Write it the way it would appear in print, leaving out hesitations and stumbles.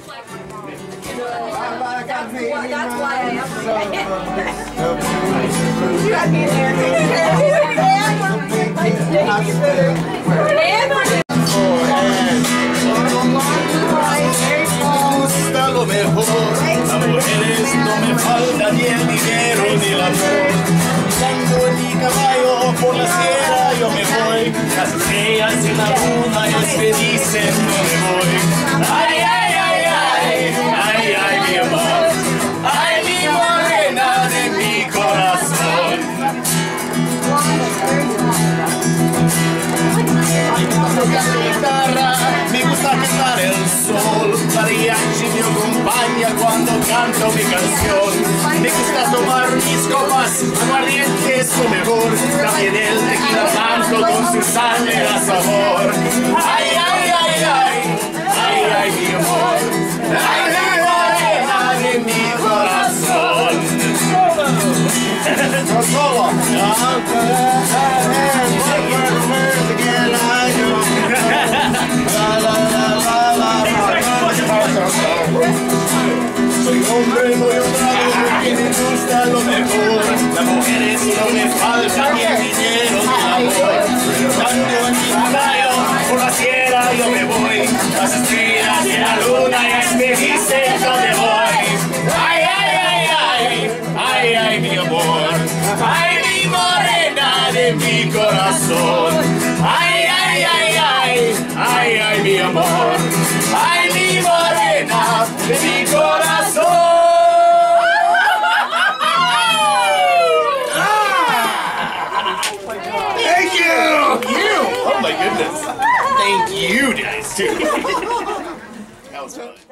That's why I am. You got me there. Lo mejor, a mujeres no me falta ni el dinero ni el amor. Cuando en mi caballo por la sierra yo me voy, las estrellas en la luna ellos me dicen no me voy. Ay, ay, ay, ay, ay, ay, mi amor, ay, mi morena de mi corazón. Tocar la guitarra, me gusta cantar el sol. Mariachi me acompaña cuando canto mi canción. Me gusta tomar mis copas, aguardiente es lo mejor. También el tequila blanco con su sangre da sabor. Ay, ay, ay, ay, ay, ay, mi amor, ay, mi morena de mi corazón. No solo. Soy hombre muy honrado porque me gusta lo mejor. Las mujeres no me falta ni el dinero ni el amor. Cuando en mi caballo por la sierra yo me voy, las estrellas y la luna ellas me dicen dónde voy. Ay, ay, ay, ay, ay, ay, mi amor, ay, mi morena de mi corazón. Ay, ay, ay, ay, ay, ay, mi amor, ay, mi morena de mi corazón. Thank you. Oh my goodness. Thank you guys too. That was fun.